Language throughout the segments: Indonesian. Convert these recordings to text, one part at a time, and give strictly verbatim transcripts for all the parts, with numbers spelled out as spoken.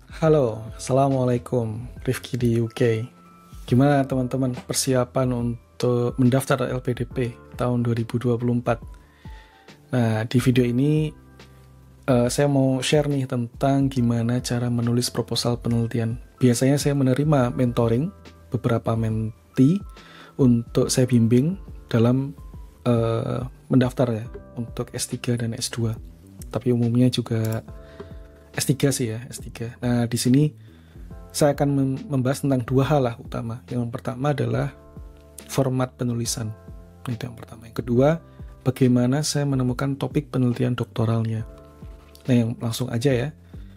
Halo, Assalamualaikum, Rifki di U K. Gimana teman-teman persiapan untuk mendaftar L P D P tahun dua ribu dua puluh empat? Nah, di video ini uh, saya mau share nih tentang gimana cara menulis proposal penelitian. Biasanya saya menerima mentoring beberapa mentee untuk saya bimbing dalam uh, mendaftar ya untuk S tiga dan S dua. Tapi umumnya juga S tiga sih ya, S tiga. Nah, di sini saya akan membahas tentang dua hal lah utama. Yang pertama adalah format penulisan. Itu yang pertama. Yang kedua, bagaimana saya menemukan topik penelitian doktoralnya. Nah, yang langsung aja ya.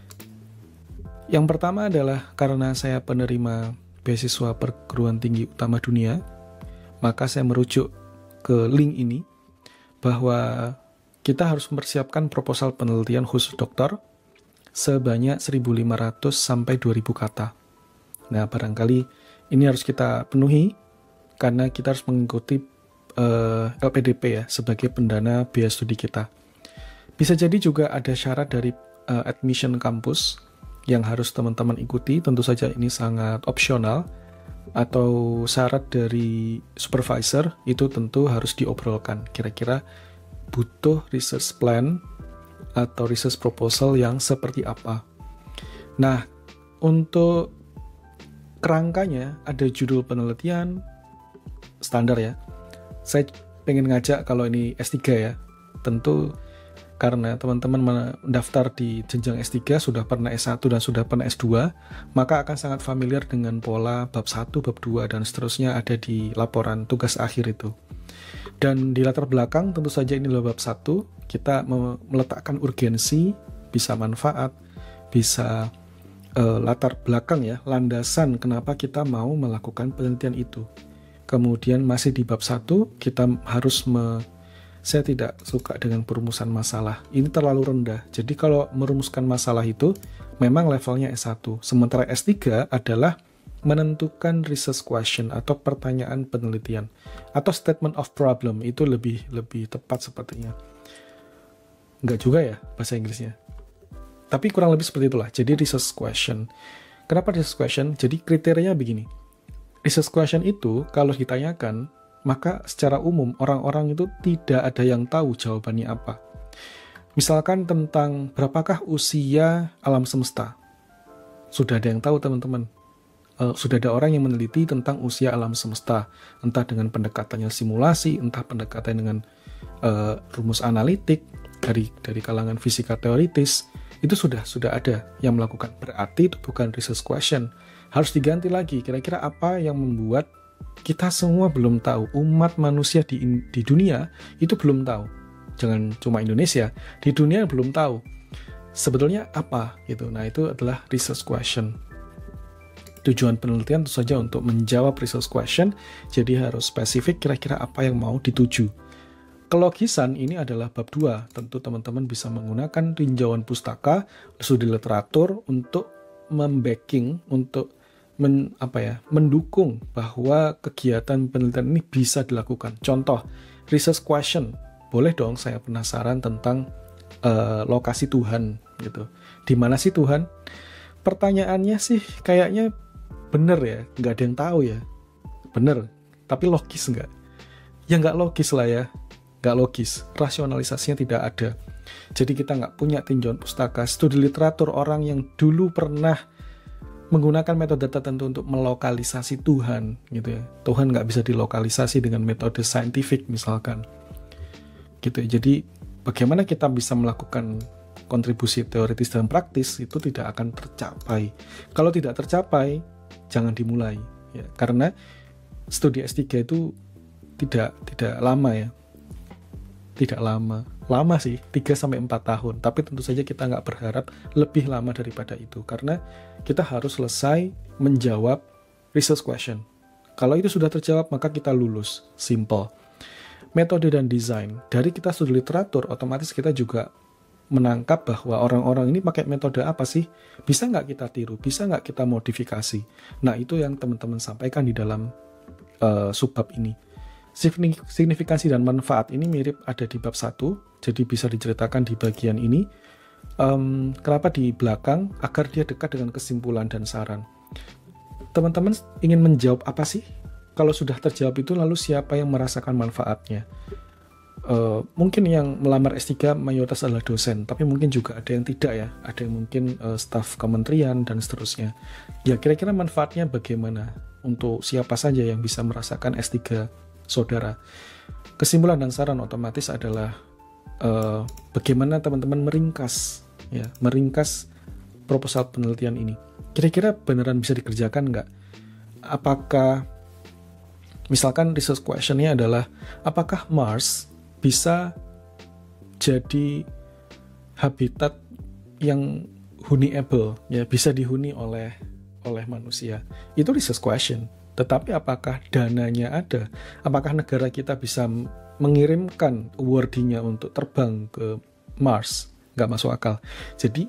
Yang pertama adalah karena saya penerima beasiswa perguruan tinggi utama dunia, maka saya merujuk ke link ini bahwa kita harus mempersiapkan proposal penelitian khusus doktor sebanyak seribu lima ratus sampai dua ribu kata. Nah, barangkali ini harus kita penuhi karena kita harus mengikuti uh, L P D P ya sebagai pendana biaya studi kita. Bisa jadi juga ada syarat dari uh, admission kampus yang harus teman-teman ikuti. Tentu saja ini sangat opsional, atau syarat dari supervisor itu tentu harus diobrolkan. Kira-kira butuh research plan atau research proposal yang seperti apa. Nah, untuk kerangkanya ada judul penelitian standar ya. Saya pengen ngajak kalau ini S tiga ya. Tentu karena teman-teman mendaftar di jenjang S tiga sudah pernah S satu dan sudah pernah S dua, maka akan sangat familiar dengan pola bab satu, bab dua dan seterusnya ada di laporan tugas akhir itu. Dan di latar belakang tentu saja ini adalah bab satu, kita meletakkan urgensi, bisa manfaat, bisa uh, latar belakang ya, landasan kenapa kita mau melakukan penelitian itu. Kemudian masih di bab satu, kita harus me, saya tidak suka dengan perumusan masalah. Ini terlalu rendah. Jadi kalau merumuskan masalah itu memang levelnya S satu. Sementara S tiga adalah menentukan research question atau pertanyaan penelitian atau statement of problem, itu lebih lebih tepat sepertinya. Enggak juga ya bahasa Inggrisnya. Tapi kurang lebih seperti itulah. Jadi research question. Kenapa research question? Jadi kriterianya begini. Research question itu kalau ditanyakan, maka secara umum orang-orang itu tidak ada yang tahu jawabannya apa. Misalkan tentang berapakah usia alam semesta. Sudah ada yang tahu teman-teman. Uh, sudah ada orang yang meneliti tentang usia alam semesta, entah dengan pendekatannya simulasi, entah pendekatan dengan uh, rumus analitik dari dari kalangan fisika teoritis, itu sudah sudah ada yang melakukan. Berarti itu bukan research question, harus diganti lagi. Kira-kira apa yang membuat kita semua belum tahu, umat manusia di di dunia itu belum tahu, jangan cuma Indonesia, di dunia belum tahu sebetulnya apa gitu. Nah, itu adalah research question. Tujuan penelitian tentu saja untuk menjawab research question, jadi harus spesifik kira-kira apa yang mau dituju. Kelogisan ini adalah bab dua, tentu teman-teman bisa menggunakan tinjauan pustaka, studi literatur untuk membacking, untuk men, apa ya, mendukung bahwa kegiatan penelitian ini bisa dilakukan. Contoh, research question, boleh dong saya penasaran tentang uh, lokasi Tuhan gitu. Di mana sih Tuhan? Pertanyaannya sih kayaknya bener ya, nggak ada yang tahu ya. Bener, tapi logis nggak? Ya nggak logis lah ya, nggak logis. Rasionalisasinya tidak ada. Jadi kita nggak punya tinjauan pustaka, studi literatur orang yang dulu pernah menggunakan metode tertentu untuk melokalisasi Tuhan, gitu ya. Tuhan nggak bisa dilokalisasi dengan metode saintifik misalkan. Gitu ya. Jadi bagaimana kita bisa melakukan kontribusi teoritis dan praktis itu tidak akan tercapai. Kalau tidak tercapai, jangan dimulai ya, karena studi S tiga itu tidak tidak lama ya. Tidak lama. Lama sih, tiga sampai empat tahun, tapi tentu saja kita nggak berharap lebih lama daripada itu karena kita harus selesai menjawab research question. Kalau itu sudah terjawab, maka kita lulus. Simple. Metode dan desain. Dari kita studi literatur, otomatis kita juga menangkap bahwa orang-orang ini pakai metode apa sih? Bisa nggak kita tiru? Bisa nggak kita modifikasi? Nah, itu yang teman-teman sampaikan di dalam uh, subbab ini. Signifikansi dan manfaat ini mirip ada di bab satu, jadi bisa diceritakan di bagian ini. Um, kenapa di belakang? Agar dia dekat dengan kesimpulan dan saran. Teman-teman ingin menjawab apa sih? Kalau sudah terjawab itu, lalu siapa yang merasakan manfaatnya? Uh, mungkin yang melamar S tiga mayoritas adalah dosen, tapi mungkin juga ada yang tidak ya. Ada yang mungkin uh, staf kementerian dan seterusnya. Ya, kira-kira manfaatnya bagaimana? Untuk siapa saja yang bisa merasakan S tiga saudara? Kesimpulan dan saran otomatis adalah uh, bagaimana teman-teman meringkas, ya, meringkas proposal penelitian ini. Kira-kira beneran bisa dikerjakan nggak? Apakah, misalkan research question-nya adalah, apakah Mars bisa jadi habitat yang huniable, ya, bisa dihuni oleh oleh manusia? Itu research question. Tetapi apakah dananya ada? Apakah negara kita bisa mengirimkan awardee-nya untuk terbang ke Mars? Nggak masuk akal. Jadi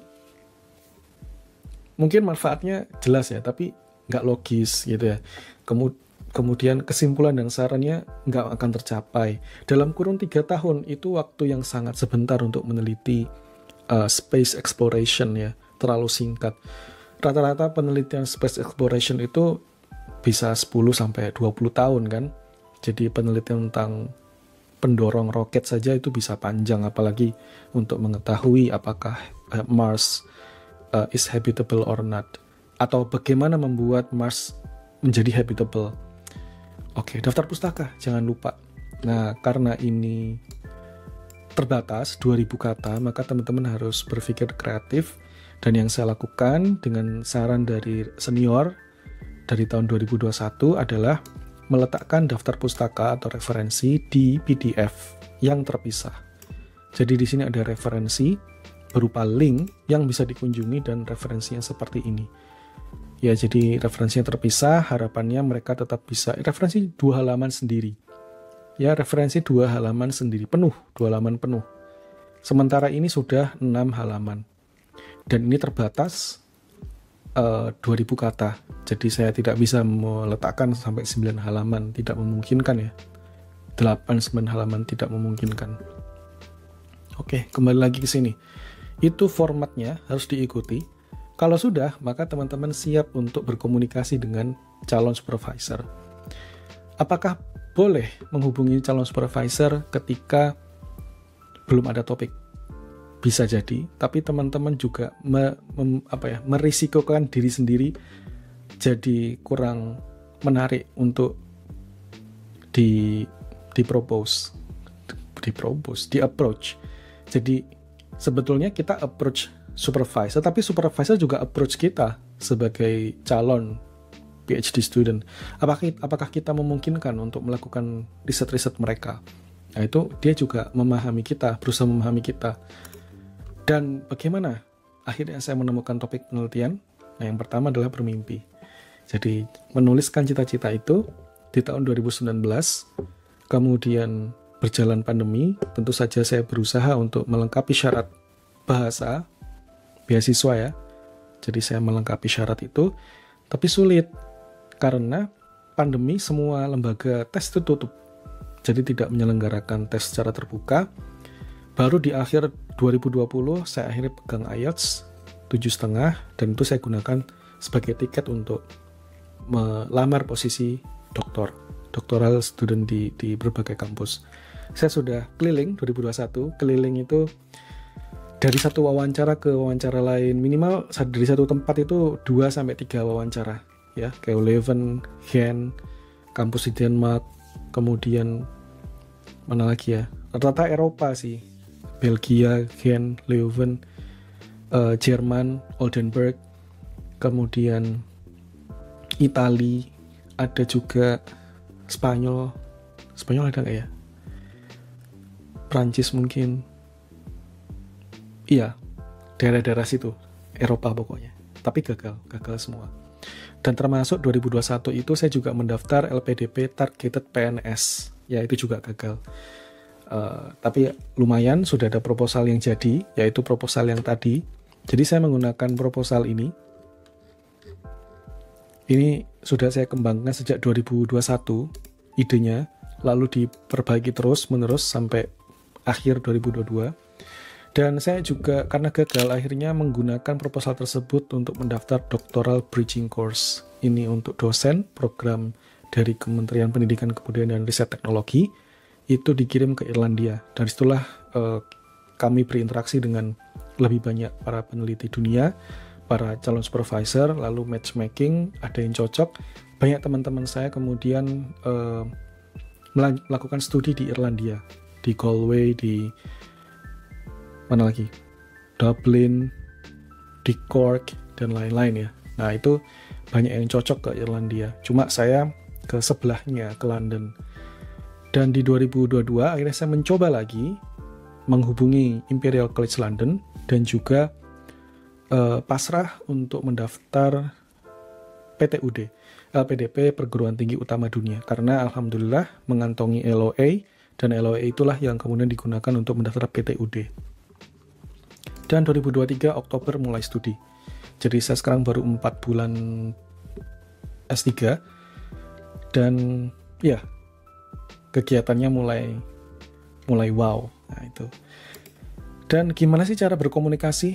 mungkin manfaatnya jelas ya, tapi nggak logis gitu ya. Kemudian kesimpulan dan sarannya nggak akan tercapai. Dalam kurun tiga tahun itu waktu yang sangat sebentar untuk meneliti uh, space exploration ya, terlalu singkat. Rata-rata penelitian space exploration itu bisa sepuluh sampai dua puluh tahun kan. Jadi penelitian tentang pendorong roket saja itu bisa panjang, apalagi untuk mengetahui apakah uh, Mars uh, is habitable or not, atau bagaimana membuat Mars menjadi habitable. Oke, daftar pustaka jangan lupa. Nah, karena ini terbatas dua ribu kata, maka teman-teman harus berpikir kreatif. Dan yang saya lakukan dengan saran dari senior dari tahun dua ribu dua puluh satu adalah meletakkan daftar pustaka atau referensi di P D F yang terpisah. Jadi di sini ada referensi berupa link yang bisa dikunjungi dan referensinya seperti ini. Ya, jadi referensinya terpisah, harapannya mereka tetap bisa, referensi dua halaman sendiri. Ya, referensi dua halaman sendiri, penuh, dua halaman penuh. Sementara ini sudah enam halaman. Dan ini terbatas uh, dua ribu kata. Jadi saya tidak bisa meletakkan sampai sembilan halaman, tidak memungkinkan ya. delapan sembilan halaman tidak memungkinkan. Oke, kembali lagi ke sini. Itu formatnya harus diikuti. Kalau sudah, maka teman-teman siap untuk berkomunikasi dengan calon supervisor. Apakah boleh menghubungi calon supervisor ketika belum ada topik? Bisa jadi, tapi teman-teman juga me, mem, apa ya, merisikokan diri sendiri jadi kurang menarik untuk di dipropose, dipropose, di approach. Jadi sebetulnya kita approach supervisor, tapi supervisor juga approach kita sebagai calon PhD student. Apakah apakah kita memungkinkan untuk melakukan riset-riset mereka? Nah, itu dia juga memahami kita, berusaha memahami kita. Dan bagaimana akhirnya saya menemukan topik penelitian? Nah, yang pertama adalah bermimpi. Jadi menuliskan cita-cita itu di tahun dua ribu sembilan belas, kemudian berjalan pandemi, tentu saja saya berusaha untuk melengkapi syarat bahasa, beasiswa ya. Jadi saya melengkapi syarat itu, tapi sulit karena pandemi semua lembaga tes itu tutup. Jadi tidak menyelenggarakan tes secara terbuka. Baru di akhir dua ribu dua puluh saya akhirnya pegang I E L T S tujuh koma lima dan itu saya gunakan sebagai tiket untuk melamar posisi doktor, doktoral student di, di berbagai kampus. Saya sudah keliling dua ribu dua puluh satu, keliling itu dari satu wawancara ke wawancara lain, minimal dari satu tempat itu dua sampai tiga wawancara ya, kayak Leuven, Gent, kampus di Denmark, kemudian mana lagi ya? Rata-rata Eropa sih. Belgia, Gent, Leuven, uh, Jerman, Oldenburg, kemudian Itali, ada juga Spanyol, Spanyol ada nggak ya? Prancis mungkin, iya, daerah-daerah situ, Eropa pokoknya. Tapi gagal, gagal semua. Dan termasuk dua ribu dua puluh satu itu saya juga mendaftar L P D P Targeted P N S, ya itu juga gagal. Uh, tapi lumayan sudah ada proposal yang jadi, yaitu proposal yang tadi. Jadi saya menggunakan proposal ini. Ini sudah saya kembangkan sejak dua ribu dua puluh satu idenya, lalu diperbaiki terus menerus sampai akhir dua ribu dua puluh dua. Dan saya juga karena gagal akhirnya menggunakan proposal tersebut untuk mendaftar doctoral bridging course. Ini untuk dosen program dari Kementerian Pendidikan Kebudayaan dan Riset Teknologi, itu dikirim ke Irlandia. Dari situlah eh, kami berinteraksi dengan lebih banyak para peneliti dunia, para calon supervisor, lalu matchmaking, ada yang cocok. Banyak teman-teman saya kemudian eh, melakukan studi di Irlandia, di Galway, di mana lagi? Dublin, di Cork, dan lain-lain ya. Nah, itu banyak yang cocok ke Irlandia. Cuma saya ke sebelahnya, ke London. Dan di dua ribu dua puluh dua, akhirnya saya mencoba lagi menghubungi Imperial College London dan juga uh, pasrah untuk mendaftar P T U D, L P D P Perguruan Tinggi Utama Dunia. Karena Alhamdulillah mengantongi L O A, dan L O A itulah yang kemudian digunakan untuk mendaftar P T U D. Dan dua ribu dua puluh tiga Oktober mulai studi. Jadi saya sekarang baru empat bulan S tiga. Dan ya, kegiatannya mulai mulai wow. Nah itu. Dan gimana sih cara berkomunikasi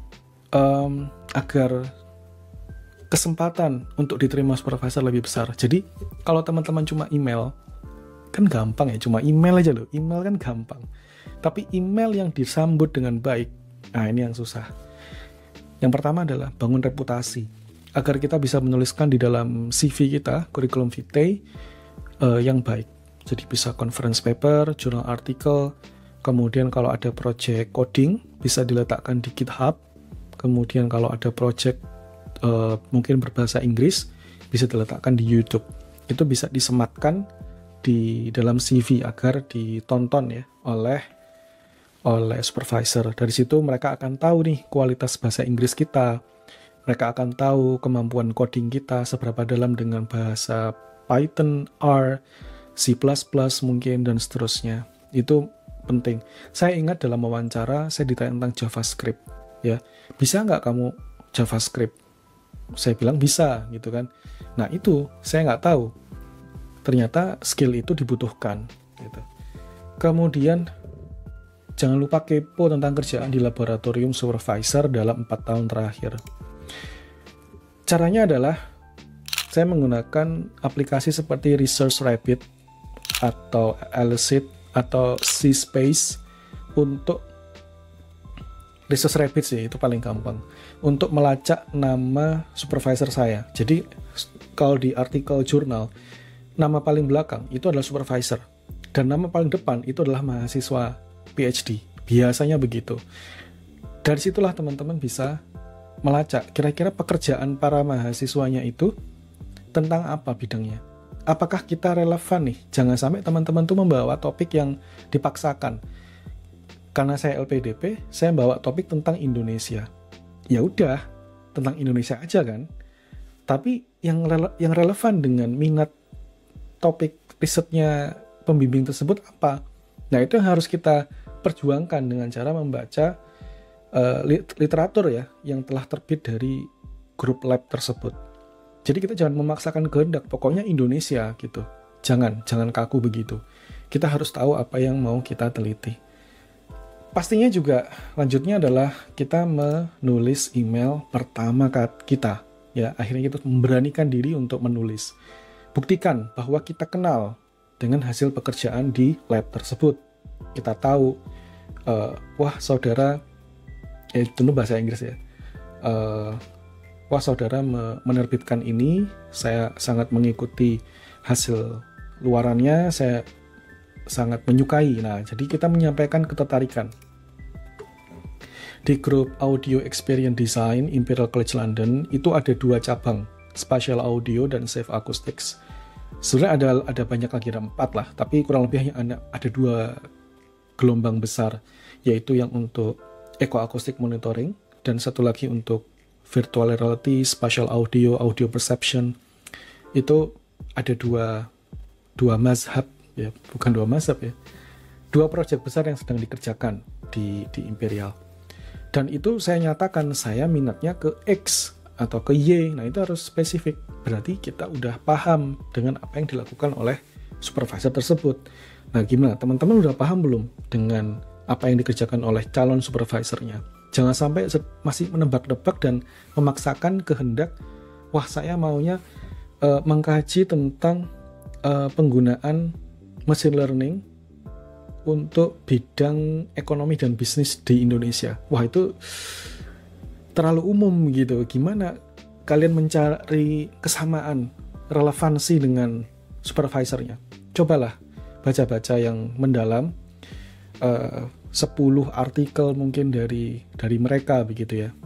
um, agar kesempatan untuk diterima supervisor lebih besar? Jadi kalau teman-teman cuma email, kan gampang ya, cuma email aja loh. Email kan gampang. Tapi email yang disambut dengan baik, nah ini yang susah. Yang pertama adalah bangun reputasi, agar kita bisa menuliskan di dalam C V kita, curriculum vitae, uh, yang baik. Jadi bisa conference paper, journal article, kemudian kalau ada project coding, bisa diletakkan di GitHub. Kemudian kalau ada project uh, mungkin berbahasa Inggris, bisa diletakkan di YouTube. Itu bisa disematkan di dalam C V agar ditonton ya oleh oleh supervisor. Dari situ mereka akan tahu nih kualitas bahasa Inggris kita. Mereka akan tahu kemampuan coding kita seberapa dalam dengan bahasa Python, R, C plus plus mungkin, dan seterusnya. Itu penting. Saya ingat dalam wawancara saya ditanya tentang JavaScript. Ya, bisa nggak kamu JavaScript? Saya bilang bisa, gitu kan. Nah itu saya nggak tahu. Ternyata skill itu dibutuhkan. Gitu. Kemudian jangan lupa kepo tentang kerjaan di laboratorium supervisor dalam empat tahun terakhir. Caranya adalah saya menggunakan aplikasi seperti Research Rabbit atau Elicit atau C-Space untuk Research Rabbit sih, itu paling gampang. Untuk melacak nama supervisor saya. Jadi kalau di artikel jurnal, nama paling belakang itu adalah supervisor. Dan nama paling depan itu adalah mahasiswa P H D, biasanya begitu. Dari situlah teman-teman bisa melacak kira-kira pekerjaan para mahasiswanya itu tentang apa bidangnya. Apakah kita relevan nih? Jangan sampai teman-teman tuh membawa topik yang dipaksakan. Karena saya L P D P, saya bawa topik tentang Indonesia. Ya udah, tentang Indonesia aja kan. Tapi yang rele- yang relevan dengan minat topik risetnya pembimbing tersebut apa? Nah, itu yang harus kita perjuangkan dengan cara membaca uh, literatur ya yang telah terbit dari grup lab tersebut. Jadi kita jangan memaksakan kehendak, pokoknya Indonesia gitu. Jangan, jangan kaku begitu. Kita harus tahu apa yang mau kita teliti. Pastinya juga lanjutnya adalah kita menulis email pertama kita. Ya, akhirnya kita memberanikan diri untuk menulis. Buktikan bahwa kita kenal dengan hasil pekerjaan di lab tersebut. Kita tahu, uh, wah saudara, eh tentu bahasa Inggris ya, uh, wah saudara me- menerbitkan ini, saya sangat mengikuti hasil luarannya, saya sangat menyukai. Nah, jadi kita menyampaikan ketertarikan. Di grup Audio Experience Design Imperial College London itu ada dua cabang, Spatial Audio dan Safe Acoustics. Sebenarnya ada ada banyak lagi, ada empat lah, tapi kurang lebih hanya ada dua gelombang besar, yaitu yang untuk Eco Acoustic Monitoring dan satu lagi untuk Virtual Reality, Spatial Audio, Audio Perception. Itu ada dua dua mazhab ya, bukan dua mazhab ya, dua proyek besar yang sedang dikerjakan di di Imperial. Dan itu saya nyatakan saya minatnya ke X atau ke Y. Nah, itu harus spesifik. Berarti kita udah paham dengan apa yang dilakukan oleh supervisor tersebut. Nah, gimana? Teman-teman udah paham belum dengan apa yang dikerjakan oleh calon supervisornya. Jangan sampai masih menebak-nebak dan memaksakan kehendak, wah saya maunya uh, mengkaji tentang uh, penggunaan machine learning untuk bidang ekonomi dan bisnis di Indonesia. Wah itu terlalu umum gitu. Gimana kalian mencari kesamaan, relevansi dengan supervisornya? Cobalah baca-baca yang mendalam, uh, sepuluh artikel mungkin dari dari mereka begitu ya.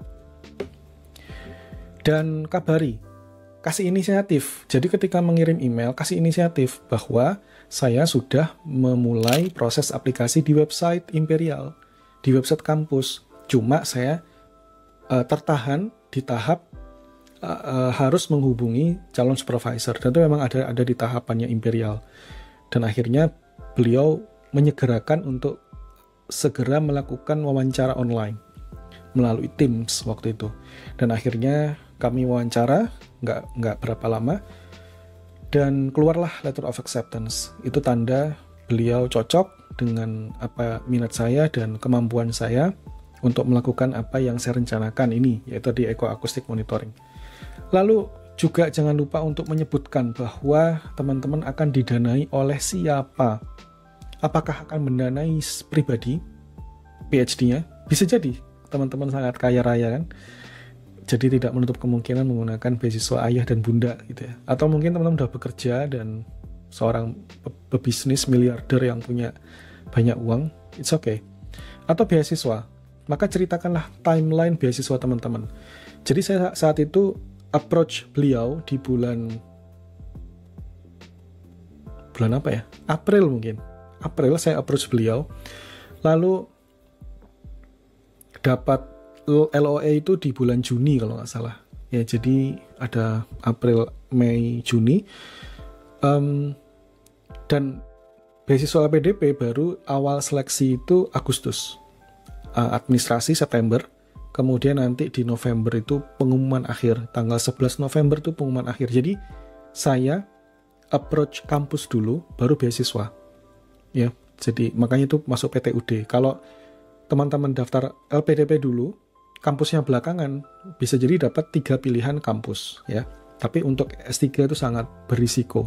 Dan kabari, kasih inisiatif. Jadi ketika mengirim email, kasih inisiatif bahwa saya sudah memulai proses aplikasi di website Imperial, di website kampus. Cuma saya uh, tertahan di tahap uh, uh, harus menghubungi calon supervisor. Dan itu memang ada ada di tahapannya Imperial. Dan akhirnya beliau menyegerakan untuk segera melakukan wawancara online melalui Teams waktu itu. Dan akhirnya kami wawancara, nggak nggak berapa lama, dan keluarlah letter of acceptance. Itu tanda beliau cocok dengan apa minat saya dan kemampuan saya untuk melakukan apa yang saya rencanakan ini, yaitu di Eco Acoustic Monitoring. Lalu juga jangan lupa untuk menyebutkan bahwa teman-teman akan didanai oleh siapa. Apakah akan mendanai pribadi P H D-nya? Bisa jadi teman-teman sangat kaya raya kan, jadi tidak menutup kemungkinan menggunakan beasiswa ayah dan bunda gitu ya. Atau mungkin teman-teman udah bekerja dan seorang pebisnis miliarder yang punya banyak uang, it's okay. Atau beasiswa, maka ceritakanlah timeline beasiswa teman-teman. Jadi saya saat itu approach beliau di bulan bulan apa ya? April mungkin. April saya approach beliau, lalu dapat L O A itu di bulan Juni kalau nggak salah. Ya, jadi ada April, Mei, Juni. Um, dan beasiswa L P D P baru awal seleksi itu Agustus. Uh, administrasi September. Kemudian nanti di November itu pengumuman akhir. Tanggal sebelas November itu pengumuman akhir. Jadi saya approach kampus dulu, baru beasiswa. Ya, jadi makanya itu masuk P T U D. Kalau teman-teman daftar L P D P dulu, kampusnya belakangan, bisa jadi dapat tiga pilihan kampus ya. Tapi untuk S tiga itu sangat berisiko.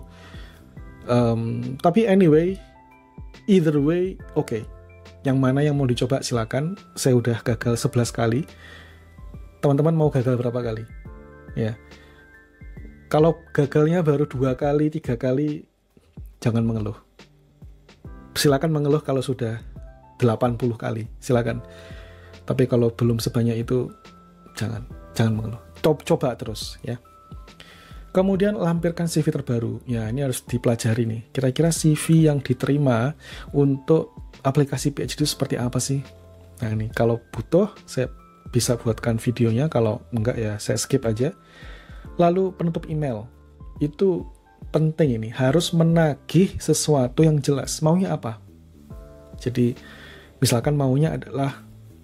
Um, tapi anyway, either way, oke. Okay. Yang mana yang mau dicoba silakan. Saya udah gagal sebelas kali. Teman-teman mau gagal berapa kali? Ya. Kalau gagalnya baru dua kali, tiga kali, jangan mengeluh. Silakan mengeluh kalau sudah delapan puluh kali, silakan. Tapi kalau belum sebanyak itu, jangan, jangan mengeluh. Coba, coba terus ya. Kemudian lampirkan C V terbaru. Ya, ini harus dipelajari nih. Kira-kira C V yang diterima untuk aplikasi P H D seperti apa sih? Nah ini, kalau butuh, saya bisa buatkan videonya. Kalau enggak ya, saya skip aja. Lalu penutup email. Itu penting ini, harus menagih sesuatu yang jelas. Maunya apa? Jadi, misalkan maunya adalah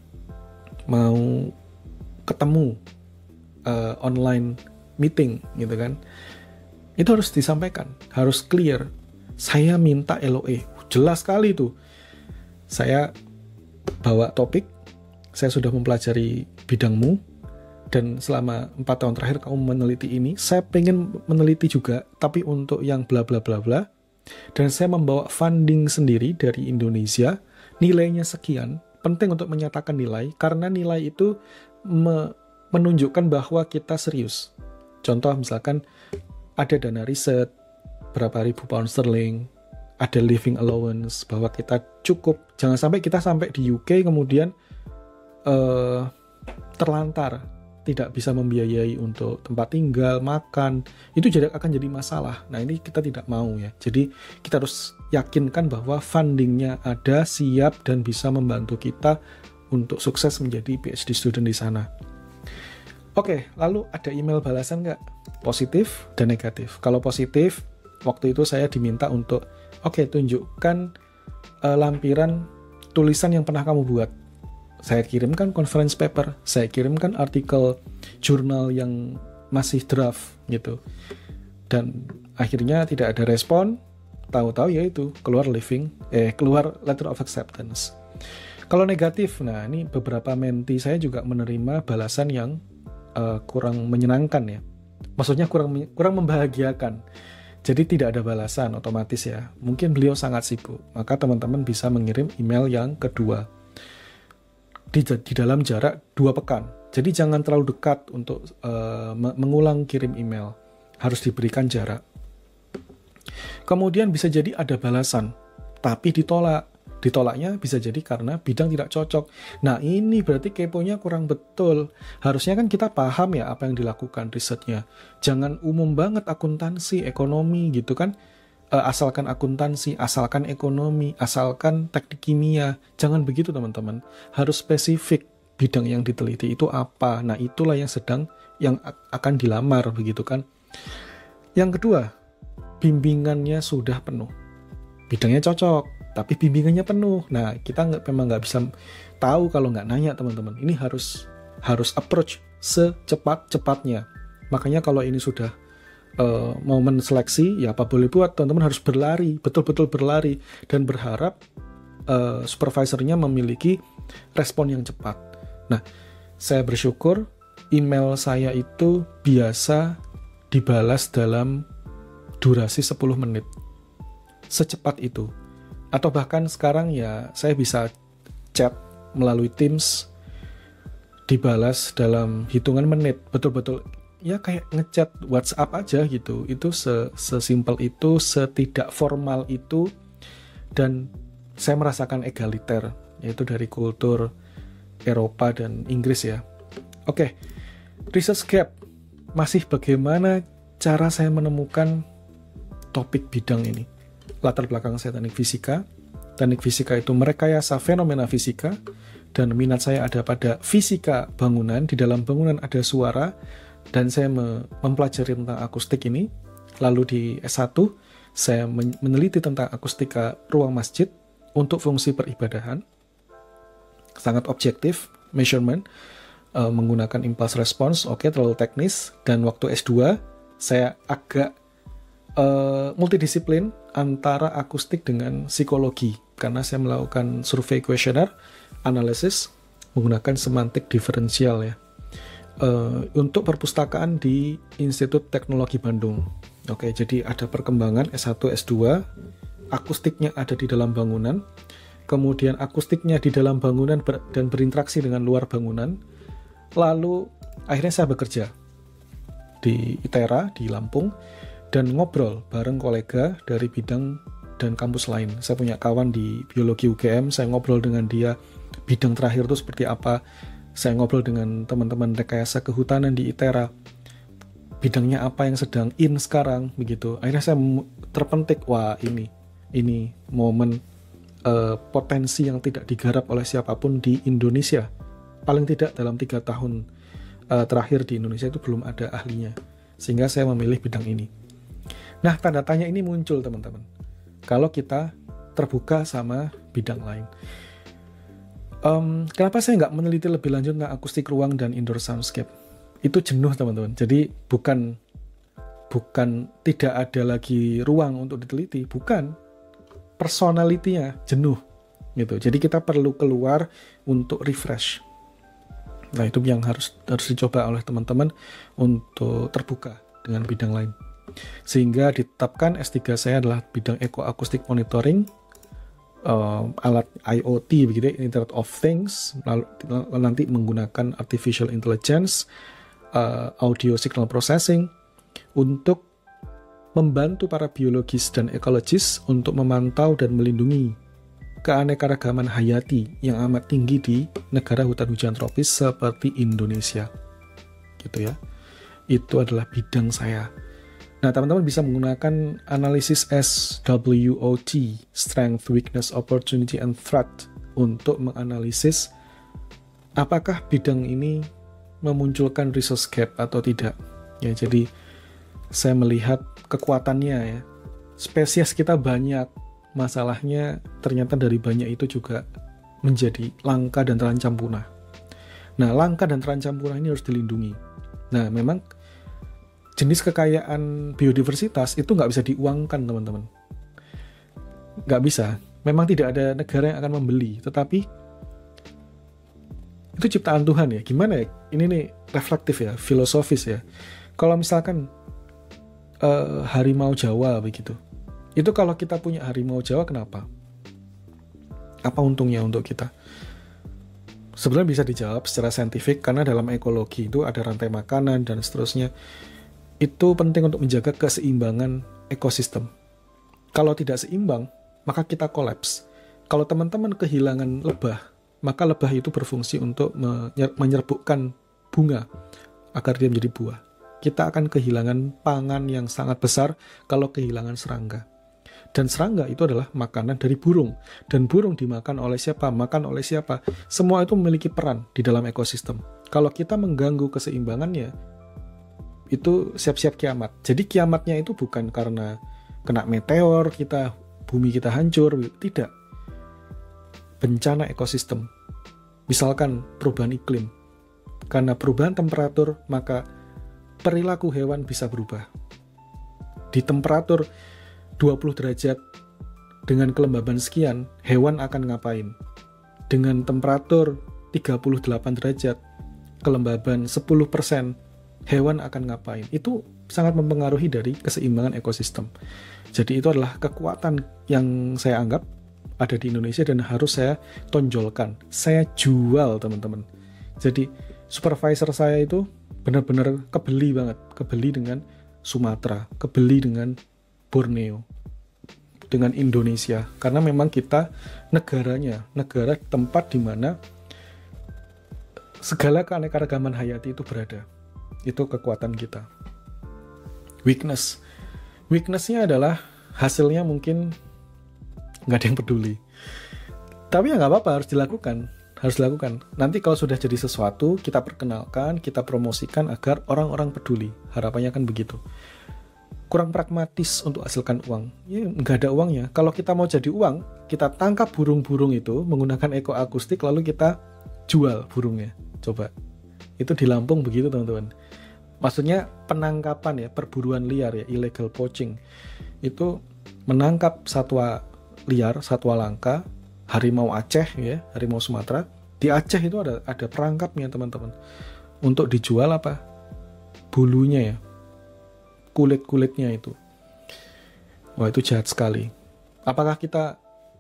mau ketemu uh, online meeting gitu kan, itu harus disampaikan, harus clear. Saya minta L O A, jelas sekali tuh. Saya bawa topik, saya sudah mempelajari bidangmu, dan selama empat tahun terakhir kamu meneliti ini, saya pengen meneliti juga, tapi untuk yang bla bla bla bla, dan saya membawa funding sendiri dari Indonesia, nilainya sekian. Penting untuk menyatakan nilai, karena nilai itu me- menunjukkan bahwa kita serius. Contoh misalkan ada dana riset, berapa ribu pound sterling, ada living allowance, bahwa kita cukup. Jangan sampai kita sampai di U K kemudian uh, terlantar, tidak bisa membiayai untuk tempat tinggal, makan, itu jadi akan jadi masalah. Nah ini kita tidak mau ya. Jadi kita harus yakinkan bahwa fundingnya ada, siap, dan bisa membantu kita untuk sukses menjadi P H D student di sana. Oke, lalu ada email balasan nggak? Positif dan negatif. Kalau positif, waktu itu saya diminta untuk, oke, tunjukkan uh, lampiran tulisan yang pernah kamu buat. Saya kirimkan conference paper, saya kirimkan artikel jurnal yang masih draft gitu. Dan akhirnya tidak ada respon, tahu-tahu ya itu keluar living, eh keluar letter of acceptance. Kalau negatif, nah ini beberapa menti saya juga menerima balasan yang uh, kurang menyenangkan ya. Maksudnya kurang kurang membahagiakan. Jadi tidak ada balasan otomatis ya. Mungkin beliau sangat sibuk. Maka teman-teman bisa mengirim email yang kedua. Di, di dalam jarak dua pekan. Jadi jangan terlalu dekat untuk uh, mengulang kirim email. Harus diberikan jarak. Kemudian bisa jadi ada balasan, tapi ditolak. Ditolaknya bisa jadi karena bidang tidak cocok. Nah ini berarti keponya kurang betul. Harusnya kan kita paham ya apa yang dilakukan risetnya. Jangan umum banget akuntansi, ekonomi gitu kan. Uh, asalkan akuntansi, asalkan ekonomi, asalkan teknik kimia. Jangan begitu teman-teman. Harus spesifik bidang yang diteliti itu apa. Nah itulah yang sedang yang akan dilamar begitu kan. Yang kedua, bimbingannya sudah penuh. Bidangnya cocok, tapi bimbingannya penuh. Nah kita nggak, memang nggak bisa tahu kalau nggak nanya teman-teman. Ini harus harus approach secepat-cepatnya. Makanya kalau ini sudah Uh, momen seleksi, ya apa boleh buat, teman-teman harus berlari, betul-betul berlari, dan berharap uh, supervisornya memiliki respon yang cepat. Nah, saya bersyukur email saya itu biasa dibalas dalam durasi sepuluh menit. Secepat itu. Atau bahkan sekarang ya saya bisa chat melalui Teams, dibalas dalam hitungan menit, betul-betul ya kayak ngechat WhatsApp aja gitu. Itu sesimpel itu, setidak formal itu, dan saya merasakan egaliter, yaitu dari kultur Eropa dan Inggris ya. Oke, research gap. Masih bagaimana cara saya menemukan topik bidang ini. Latar belakang saya teknik fisika. Teknik fisika itu merekayasa fenomena fisika, dan minat saya ada pada fisika bangunan. Di dalam bangunan ada suara, dan saya mempelajari tentang akustik ini. Lalu di S satu saya meneliti tentang akustika ruang masjid untuk fungsi peribadahan. Sangat objektif, measurement, uh, menggunakan impulse response, oke, okay, terlalu teknis. Dan waktu S dua saya agak uh, multidisiplin antara akustik dengan psikologi, karena saya melakukan survei kuesioner, analisis, menggunakan semantik diferensial ya. Uh, untuk perpustakaan di Institut Teknologi Bandung. Oke, jadi ada perkembangan S satu, S dua, akustiknya ada di dalam bangunan, kemudian akustiknya di dalam bangunan ber, dan berinteraksi dengan luar bangunan. Lalu akhirnya saya bekerja di I T E R A di Lampung dan ngobrol bareng kolega dari bidang dan kampus lain. Saya punya kawan di biologi U G M, saya ngobrol dengan dia bidang terakhir itu seperti apa. Saya ngobrol dengan teman-teman rekayasa kehutanan di I T E R A, bidangnya apa yang sedang in sekarang begitu. Akhirnya saya terpentik, wah ini ini momen uh, potensi yang tidak digarap oleh siapapun di Indonesia. Paling tidak dalam tiga tahun uh, terakhir di Indonesia itu belum ada ahlinya, sehingga saya memilih bidang ini. Nah, tanda tanya ini muncul teman-teman kalau kita terbuka sama bidang lain. Um, kenapa saya nggak meneliti lebih lanjut tentang akustik ruang dan indoor soundscape? Itu jenuh teman-teman. Jadi bukan bukan tidak ada lagi ruang untuk diteliti, bukan, personalitinya jenuh gitu. Jadi kita perlu keluar untuk refresh. Nah itu yang harus harus dicoba oleh teman-teman untuk terbuka dengan bidang lain. Sehingga ditetapkan S tiga saya adalah bidang ekoakustik monitoring. Uh, alat I O T begitu, Internet of Things, lalu nanti menggunakan artificial intelligence, uh, audio signal processing untuk membantu para biologis dan ekologis untuk memantau dan melindungi keanekaragaman hayati yang amat tinggi di negara hutan hujan tropis seperti Indonesia. Gitu ya. Itu adalah bidang saya. Nah, teman-teman bisa menggunakan analisis S W O T, Strength, Weakness, Opportunity, and Threat, untuk menganalisis apakah bidang ini memunculkan resource gap atau tidak. Ya, jadi saya melihat kekuatannya ya. Spesies kita banyak, masalahnya ternyata dari banyak itu juga menjadi langka dan terancam punah. Nah, langka dan terancam punah ini harus dilindungi. Nah, memang jenis kekayaan biodiversitas itu nggak bisa diuangkan teman-teman, nggak bisa. Memang tidak ada negara yang akan membeli, tetapi itu ciptaan Tuhan ya. Gimana ya? Ini nih reflektif ya, filosofis ya. Kalau misalkan uh, harimau Jawa begitu, itu kalau kita punya harimau Jawa, kenapa? Apa untungnya untuk kita? Sebenarnya bisa dijawab secara saintifik, karena dalam ekologi itu ada rantai makanan dan seterusnya. Itu penting untuk menjaga keseimbangan ekosistem. Kalau tidak seimbang, maka kita kolaps. Kalau teman-teman kehilangan lebah, maka lebah itu berfungsi untuk menyerbukkan bunga agar dia menjadi buah. Kita akan kehilangan pangan yang sangat besar kalau kehilangan serangga. Dan serangga itu adalah makanan dari burung. Dan burung dimakan oleh siapa? Makan oleh siapa? Semua itu memiliki peran di dalam ekosistem. Kalau kita mengganggu keseimbangannya, itu siap-siap kiamat. Jadi kiamatnya itu bukan karena kena meteor, kita bumi kita hancur. Tidak. Bencana ekosistem. Misalkan perubahan iklim. Karena perubahan temperatur, maka perilaku hewan bisa berubah. Di temperatur dua puluh derajat dengan kelembaban sekian, hewan akan ngapain? Dengan temperatur tiga puluh delapan derajat, kelembaban sepuluh persen, hewan akan ngapain? Itu sangat mempengaruhi dari keseimbangan ekosistem. Jadi itu adalah kekuatan yang saya anggap ada di Indonesia dan harus saya tonjolkan. Saya jual, teman-teman. Jadi supervisor saya itu benar-benar kebeli banget. Kebeli dengan Sumatera, kebeli dengan Borneo, dengan Indonesia, karena memang kita negaranya, negara tempat di mana segala keanekaragaman hayati itu berada. Itu kekuatan kita. Weakness, weaknessnya adalah hasilnya mungkin nggak ada yang peduli. Tapi ya nggak apa-apa, harus dilakukan, harus dilakukan. Nanti kalau sudah jadi sesuatu, kita perkenalkan, kita promosikan agar orang-orang peduli. Harapannya kan begitu. Kurang pragmatis untuk hasilkan uang. Ya, nggak ada uangnya. Kalau kita mau jadi uang, kita tangkap burung-burung itu menggunakan ekoakustik, lalu kita jual burungnya. Coba. Itu di Lampung begitu, teman-teman. Maksudnya penangkapan ya, perburuan liar ya, illegal poaching. Itu menangkap satwa liar, satwa langka, harimau Aceh ya, harimau Sumatera. Di Aceh itu ada ada perangkapnya, teman-teman. Untuk dijual apa? Bulunya ya. Kulit-kulitnya itu. Wah, itu jahat sekali. Apakah kita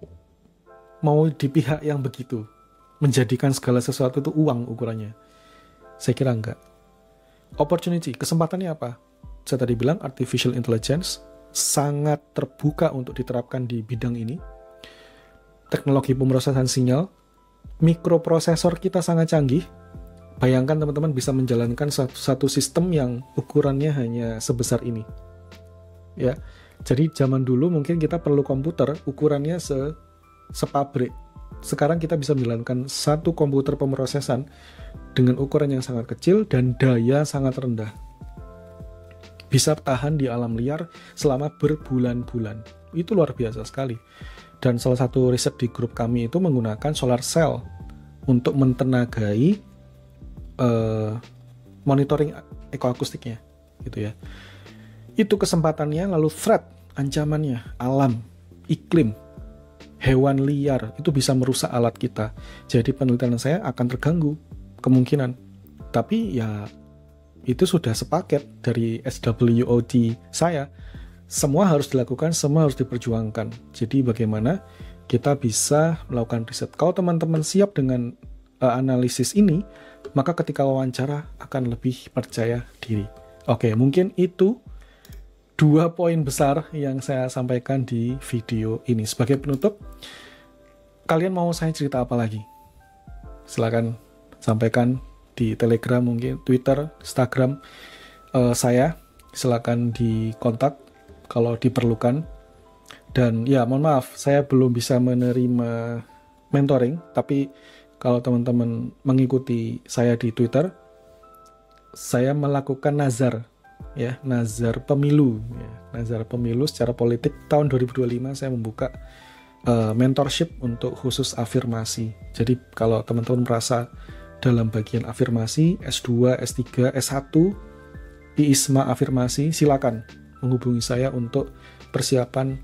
mau di pihak yang begitu? Menjadikan segala sesuatu itu uang ukurannya? Saya kira enggak. Opportunity, kesempatannya apa? Saya tadi bilang artificial intelligence sangat terbuka untuk diterapkan di bidang ini. Teknologi pemrosesan sinyal, mikroprosesor kita sangat canggih. Bayangkan teman-teman bisa menjalankan satu, satu sistem yang ukurannya hanya sebesar ini. Ya, jadi zaman dulu mungkin kita perlu komputer ukurannya se sepabrik. Sekarang kita bisa menjalankan satu komputer pemrosesan dengan ukuran yang sangat kecil dan daya sangat rendah. Bisa tahan di alam liar selama berbulan-bulan. Itu luar biasa sekali. Dan salah satu riset di grup kami itu menggunakan solar cell untuk mentenagai Uh, monitoring ekoakustiknya gitu ya. Itu kesempatannya, lalu threat, ancamannya, alam, iklim, hewan liar itu bisa merusak alat kita. Jadi penelitian saya akan terganggu kemungkinan. Tapi ya itu sudah sepaket dari S W O T saya. Semua harus dilakukan, semua harus diperjuangkan. Jadi bagaimana kita bisa melakukan riset. Kalau teman-teman siap dengan uh, analisis ini, maka ketika wawancara akan lebih percaya diri. Oke, mungkin itu dua poin besar yang saya sampaikan di video ini. Sebagai penutup, kalian mau saya cerita apa lagi? Silakan sampaikan di Telegram, mungkin Twitter, Instagram uh, saya. Silakan dikontak kalau diperlukan. Dan ya, mohon maaf, saya belum bisa menerima mentoring, tapi kalau teman-teman mengikuti saya di Twitter, saya melakukan nazar, ya, nazar pemilu, ya, nazar pemilu secara politik tahun dua ribu dua puluh lima. Saya membuka uh, mentorship untuk khusus afirmasi. Jadi kalau teman-teman merasa dalam bagian afirmasi S dua, S tiga, S satu, I I S M A afirmasi, silakan menghubungi saya untuk persiapan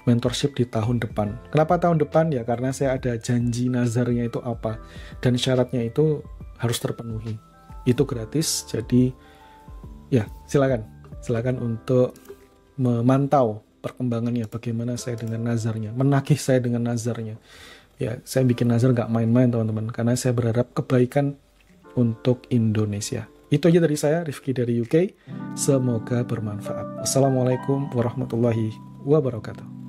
mentorship di tahun depan. Kenapa tahun depan? Ya karena saya ada janji nazarnya itu apa, dan syaratnya itu harus terpenuhi. Itu gratis, jadi ya silakan, silakan untuk memantau perkembangannya, bagaimana saya dengan nazarnya, menagih saya dengan nazarnya. Ya, saya bikin nazar nggak main-main teman-teman, karena saya berharap kebaikan untuk Indonesia. Itu aja dari saya, Rifki dari U K. Semoga bermanfaat. Assalamualaikum warahmatullahi wabarakatuh.